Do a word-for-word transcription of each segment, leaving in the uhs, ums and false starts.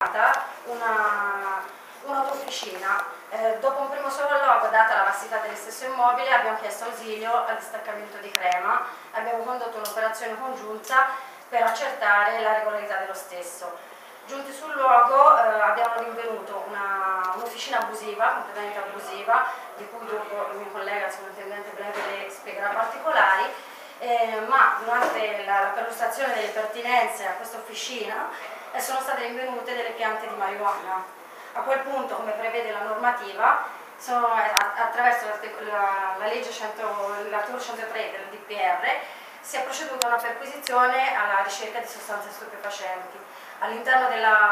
un'autofficina. Eh, dopo un primo sopralluogo, data la vastità dello stesso immobile, abbiamo chiesto ausilio al distaccamento di Crema, abbiamo condotto un'operazione congiunta per accertare la regolarità dello stesso. Giunti sul luogo eh, abbiamo rinvenuto un'officina un abusiva, completamente abusiva, di cui dopo il mio collega, il sovrintendente Breve, le spiegherà particolari, eh, ma durante la, la perlustrazione delle pertinenze a questa officina eh, sono state rinvenute delle piante di marijuana. A quel punto, come prevede la normativa, sono, attraverso la, la legge l'articolo centotré del D P R, si è proceduto a una perquisizione alla ricerca di sostanze stupefacenti. All'interno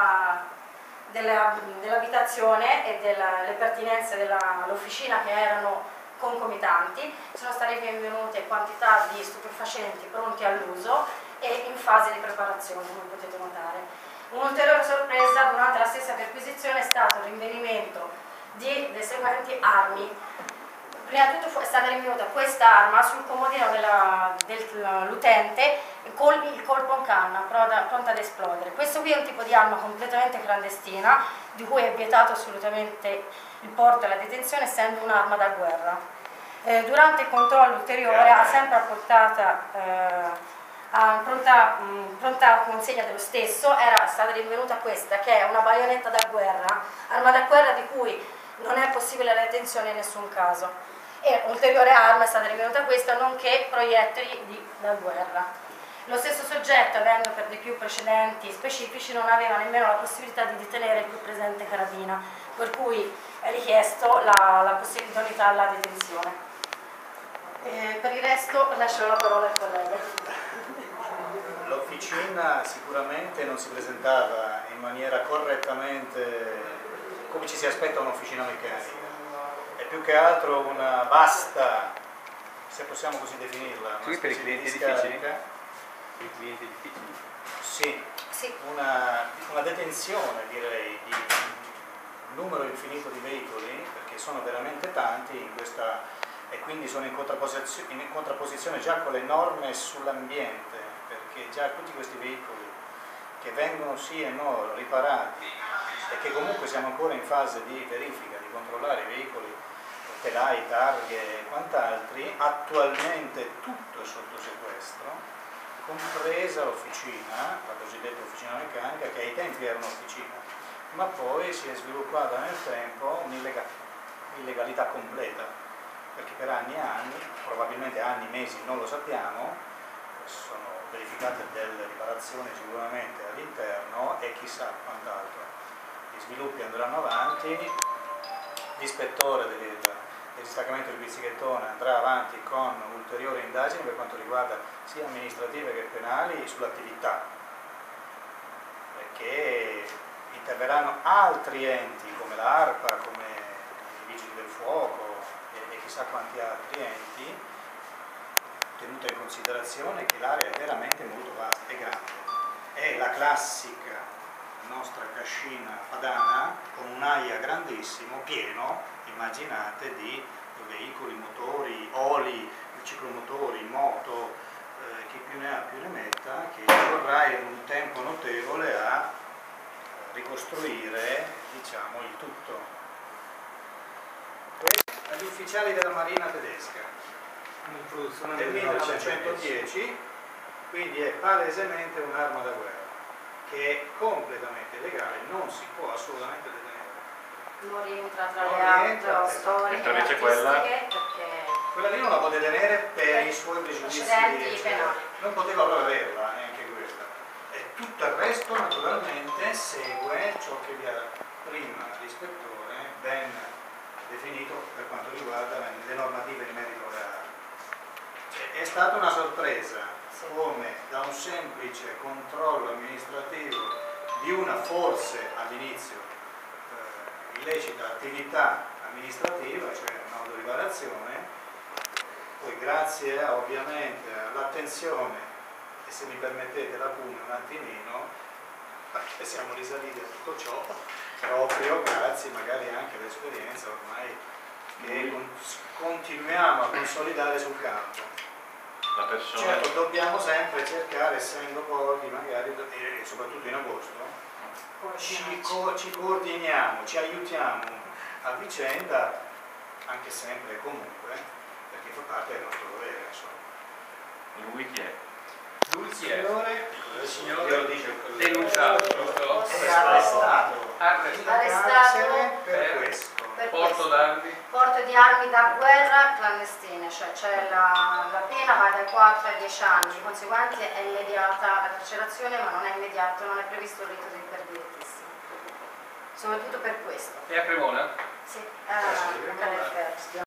dell'abitazione dell e delle pertinenze dell'officina, che erano concomitanti, sono state rinvenute quantità di stupefacenti pronti all'uso e in fase di preparazione, come potete notare. Un'ulteriore sorpresa durante la stessa perquisizione è stato il rinvenimento di, delle seguenti armi. Prima di tutto è stata rinvenuta questa arma sul comodino dell'utente con il colpo in canna pronta ad esplodere. Questo qui è un tipo di arma completamente clandestina, di cui è vietato assolutamente il porto e la detenzione, essendo un'arma da guerra. Eh, durante il controllo ulteriore ha sempre apportata eh, a pronta, mh, pronta consegna dello stesso era stata rinvenuta questa, che è una baionetta da guerra, arma da guerra di cui non è possibile la detenzione in nessun caso. E ulteriore arma è stata rinvenuta questa, nonché proiettili di, da guerra. Lo stesso soggetto, avendo per di più precedenti specifici, non aveva nemmeno la possibilità di detenere il più presente carabina, per cui è richiesto la, la possibilità alla detenzione. E per il resto lascio la parola al collega. L'officina sicuramente non si presentava in maniera correttamente come ci si aspetta un'officina meccanica. È più che altro una vasta, se possiamo così definirla, sì, per i clienti difficili? I clienti difficili? Sì, sì. Una, una detenzione, direi, di un numero infinito di veicoli, perché sono veramente tanti in questa, e quindi sono in contrapposizione, in contrapposizione già con le norme sull'ambiente, perché già tutti questi veicoli che vengono sì e no riparati e che comunque siamo ancora in fase di verifica, di controllare i veicoli, telai, targhe e quant'altri, attualmente tutto è sotto sequestro, compresa l'officina, la cosiddetta officina meccanica, che ai tempi era un'officina, ma poi si è sviluppata nel tempo un'illegalità completa, perché per anni e anni, probabilmente anni, mesi, non lo sappiamo, sono verificate delle riparazioni sicuramente all'interno e chissà quant'altro. Gli sviluppi andranno avanti, l'ispettore del, del distaccamento di Pizzighettone andrà avanti con ulteriori indagini per quanto riguarda sia amministrative che penali sull'attività, perché interverranno altri enti come l'ARPA, come i Vigili del Fuoco e, e chissà quanti altri enti, tenuta in considerazione che l'area è veramente molto vasta e grande. È la classica nostra cascina padana con un'aia grandissimo, pieno, immaginate, di veicoli, motori, oli, ciclomotori, moto, eh, chi più ne ha più ne metta, che vorrà in un tempo notevole a ricostruire, diciamo, il tutto. Questi agli ufficiali della Marina tedesca del millenovecentodieci, quindi è palesemente un'arma da guerra che è completamente illegale, non si può assolutamente detenere. Non rientra tra le altre storiche, invece quella... perché quella lì non la potete tenere per i suoi pregiudizi penali. Non poteva proprio averla, neanche questa. E tutto il resto naturalmente segue ciò che vi ha prima l'ispettore ben definito per quanto riguarda le normative in merito alle armi. È stata una sorpresa come da un semplice controllo amministrativo di una forse all'inizio eh, illecita attività amministrativa, cioè un'autoriparazione, poi grazie a, ovviamente all'attenzione e, se mi permettete la pugna un attimino, siamo risaliti a tutto ciò proprio grazie magari anche all'esperienza ormai che continuiamo a consolidare sul campo. La persona... Certo, dobbiamo sempre cercare, essendo pochi magari, e soprattutto in agosto, ci, co ci coordiniamo, ci aiutiamo a vicenda, anche sempre e comunque, perché fa parte del nostro dovere. Insomma. Lui chi è? Lui chi è? Signore, il signore io lo dice denunciato, giusto? è arrestato, arrestato per questo. Per Porto d'armi. Porto di armi da guerra clandestine, cioè, cioè la, la pena va dai quattro ai dieci anni, di conseguenza è immediata la carcerazione, ma non è immediato, non è previsto il rito dell'imperdirettissimo. Soprattutto per questo. E a Cremona? Sì, eh,